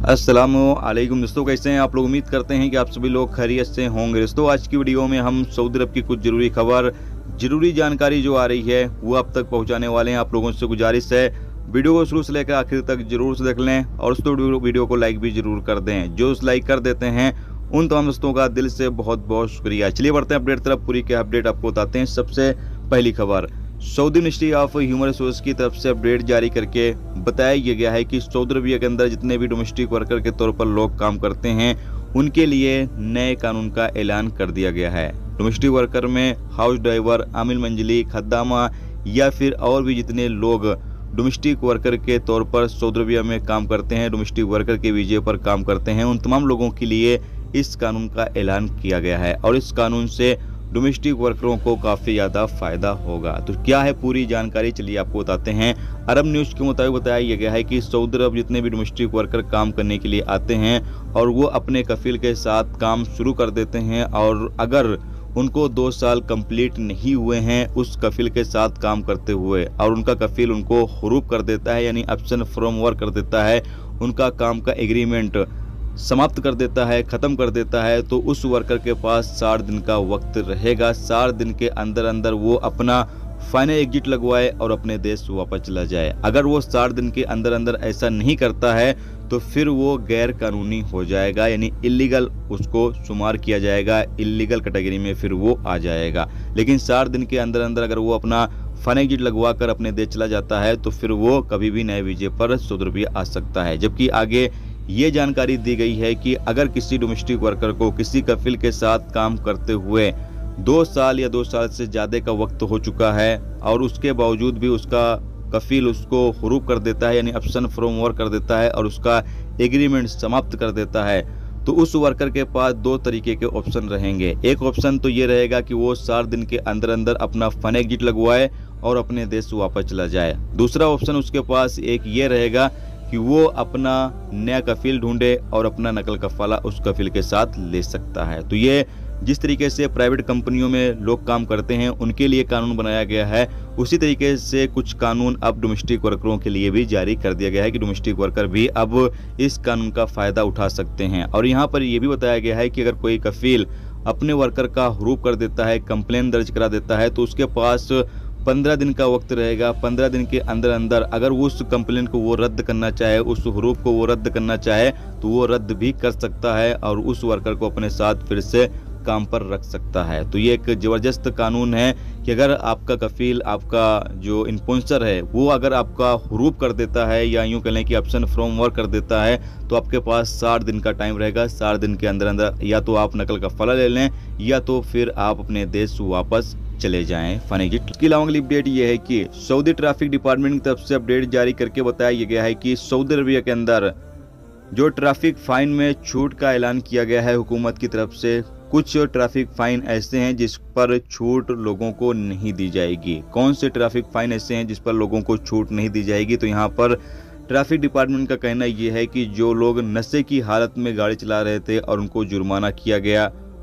अस्सलामुअलैकुम दोस्तों, कैसे हैं आप लोग। उम्मीद करते हैं कि आप सभी लोग खैरियत से होंगे। दोस्तों, आज की वीडियो में हम सऊदी अरब की कुछ ज़रूरी खबर, ज़रूरी जानकारी जो आ रही है वो आप तक पहुंचाने वाले हैं। आप लोगों से गुजारिश है वीडियो को शुरू से लेकर आखिर तक जरूर से देख लें और दोस्तों वीडियो को लाइक भी जरूर कर दें। जो लाइक कर देते हैं उन तमाम दोस्तों का दिल से बहुत बहुत शुक्रिया। चलिए बढ़ते हैं अपडेट तरफ। पूरी के अपडेट आपको बताते हैं। सबसे पहली खबर, Saudi ministry of human resource की तरफ से अपडेट जारी करके बताया गया है कि सऊदी अरबिया के अंदर जितने भी डोमेस्टिक वर्कर के तौर पर लोग काम करते हैं उनके लिए नए कानून का ऐलान कर दिया गया है। डोमेस्टिक वर्कर में हाउस ड्राइवर, आमिल मंजिली, खद्दामा या फिर और भी जितने लोग डोमेस्टिक वर्कर के तौर पर सऊदी अरबिया में काम करते हैं, डोमेस्टिक वर्कर के वीजे पर काम करते हैं, उन तमाम लोगों के लिए इस कानून का ऐलान किया गया है और इस कानून से डोमेस्टिक वर्करों को काफ़ी ज़्यादा फायदा होगा। तो क्या है पूरी जानकारी, चलिए आपको बताते हैं। अरब न्यूज़ के मुताबिक बताया गया है कि सऊदी अरब जितने भी डोमेस्टिक वर्कर काम करने के लिए आते हैं और वो अपने कफील के साथ काम शुरू कर देते हैं और अगर उनको 2 साल कंप्लीट नहीं हुए हैं उस कफील के साथ काम करते हुए और उनका कफील उनको हुरूब कर देता है, यानी एब्सेंट फ्रॉम वर्क कर देता है, उनका काम का एग्रीमेंट समाप्त कर देता है, ख़त्म कर देता है, तो उस वर्कर के पास 60 दिन का वक्त रहेगा। 60 दिन के अंदर अंदर वो अपना फाइनल एग्जिट लगवाए और अपने देश वापस चला जाए। अगर वो 60 दिन के अंदर अंदर ऐसा नहीं करता है तो फिर वो गैर कानूनी हो जाएगा, यानी इलीगल उसको शुमार किया जाएगा, इलीगल कैटेगरी में फिर वो आ जाएगा। लेकिन 60 दिन के अंदर अंदर अगर वो अपना फाइनल एग्जिट लगवा कर अपने देश चला जाता है तो फिर वो कभी भी नए वीजे पर सऊदी अरबिया आ सकता है। जबकि आगे ये जानकारी दी गई है कि अगर किसी डोमेस्टिक वर्कर को किसी कफील के साथ काम करते हुए 2 साल या 2 साल से ज़्यादा का वक्त हो चुका है और उसके बावजूद भी उसका कफील उसको हुरूब कर देता है, यानी एब्सेंट फ्रॉम वर्क कर देता है और उसका एग्रीमेंट समाप्त कर देता है, तो उस वर्कर के पास 2 तरीके के ऑप्शन रहेंगे। एक ऑप्शन तो ये रहेगा कि वो 60 दिन के अंदर अंदर अपना फाइनल एग्जिट लगवाए और अपने देश वापस चला जाए। दूसरा ऑप्शन उसके पास एक ये रहेगा कि वो अपना नया कफील ढूंढे और अपना नकल कफाला उस कफील के साथ ले सकता है। तो ये जिस तरीके से प्राइवेट कंपनियों में लोग काम करते हैं उनके लिए कानून बनाया गया है, उसी तरीके से कुछ कानून अब डोमेस्टिक वर्करों के लिए भी जारी कर दिया गया है कि डोमेस्टिक वर्कर भी अब इस कानून का फ़ायदा उठा सकते हैं। और यहाँ पर यह भी बताया गया है कि अगर कोई कफील अपने वर्कर का हुरूब कर देता है, कंप्लेन दर्ज करा देता है, तो उसके पास 15 दिन का वक्त रहेगा। 15 दिन के अंदर अंदर अगर वो उस कंप्लेन को वो रद्द करना चाहे, उस हुरूब को वो रद्द करना चाहे तो वो रद्द भी कर सकता है और उस वर्कर को अपने साथ फिर से काम पर रख सकता है। तो ये एक ज़बरदस्त कानून है कि अगर आपका कफील, आपका जो इन्फोर्सर है, वो अगर आपका हुरूब कर देता है या यूँ कह लें कि एब्सेंट फ्रॉम वर्क कर देता है तो आपके पास 60 दिन का टाइम रहेगा। 60 दिन के अंदर अंदर या तो आप नकल कफाला ले लें या तो फिर आप अपने देश वापस चले जाएं फाइनल। इसके अलावा अगली अपडेट ये है कि सऊदी ट्रैफिक डिपार्टमेंट की तरफ से अपडेट जारी करके बताया गया है कि सऊदी अरबिया के अंदर जो ट्रैफिक फाइन में छूट का ऐलान किया गया है हुकूमत की तरफ से। कुछ ट्रैफिक फाइन ऐसे हैं जिस पर छूट लोगों को नहीं दी जाएगी। कौन से ट्रैफिक फाइन ऐसे हैं जिस पर लोगों को छूट नहीं दी जाएगी? तो यहाँ पर ट्रैफिक डिपार्टमेंट का कहना यह है कि जो लोग नशे की हालत में गाड़ी चला रहे थे और उनको जुर्माना किया गया,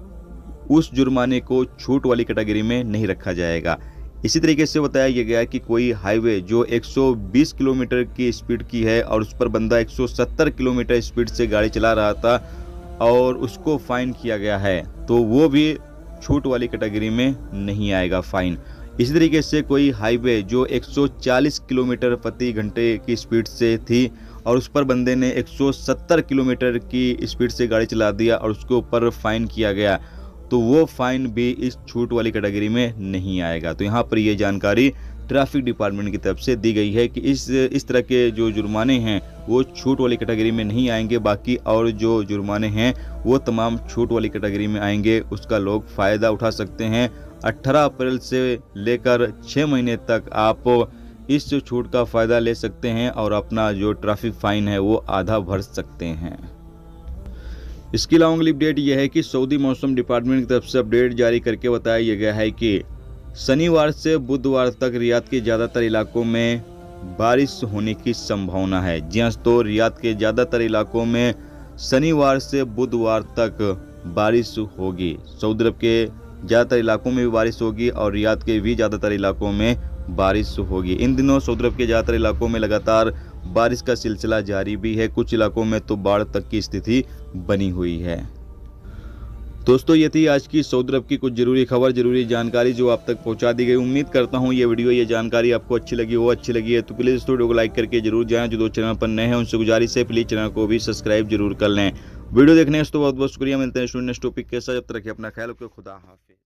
उस जुर्माने को छूट वाली कैटेगरी में नहीं रखा जाएगा। इसी तरीके से बताया गया है कि कोई हाईवे जो 120 किलोमीटर की स्पीड की है और उस पर बंदा 170 किलोमीटर स्पीड से गाड़ी चला रहा था और उसको फाइन किया गया है, तो वो भी छूट वाली कैटेगरी में नहीं आएगा फाइन। इसी तरीके से कोई हाईवे जो 140 किलोमीटर प्रति घंटे की स्पीड से थी और उस पर बंदे ने 170 किलोमीटर की स्पीड से गाड़ी चला दिया और उसके ऊपर फाइन किया गया, तो वो फाइन भी इस छूट वाली कैटेगरी में नहीं आएगा। तो यहाँ पर ये जानकारी ट्रैफिक डिपार्टमेंट की तरफ से दी गई है कि इस तरह के जो जुर्माने हैं वो छूट वाली कैटेगरी में नहीं आएंगे। बाकी और जो जुर्माने हैं वो तमाम छूट वाली कैटेगरी में आएंगे, उसका लोग फ़ायदा उठा सकते हैं। 18 अप्रैल से लेकर 6 महीने तक आप इस छूट का फ़ायदा ले सकते हैं और अपना जो ट्रैफिक फ़ाइन है वो आधा भर सकते हैं। इसके अलावा अगली अपडेट यह है कि सऊदी मौसम डिपार्टमेंट की तरफ से अपडेट जारी करके बताया गया है कि शनिवार से बुधवार तक रियाद के ज़्यादातर इलाकों में बारिश होने की संभावना है। जी हाँ, तो रियाद के ज़्यादातर इलाकों में शनिवार से बुधवार तक बारिश होगी। सऊदी अरब के ज़्यादातर इलाकों में भी बारिश होगी और रियाद के भी ज़्यादातर इलाकों में बारिश होगी। इन दिनों सऊदी अरब के ज़्यादातर इलाकों में लगातार बारिश का सिलसिला जारी भी है। कुछ इलाकों में तो बाढ़ तक की स्थिति बनी हुई है। दोस्तों, ये थी आज की सऊदी अरब की कुछ जरूरी खबर, जरूरी जानकारी जो आप तक पहुंचा दी गई। उम्मीद करता हूं ये जानकारी आपको अच्छी लगी है तो प्लीज़ इस वीडियो को लाइक करके जरूर जाएं। जो 2 चैनल पर नए हैं उनसे गुजारिश है प्लीज़ चैनल को भी सब्सक्राइब जरूर कर लें। वीडियो देखने के लिए बहुत बहुत शुक्रिया। मिलते हैं नेक्स्ट टॉपिक के साथ। जब तक रखिए अपना ख्याल रखिए। खुदा हाफिज़।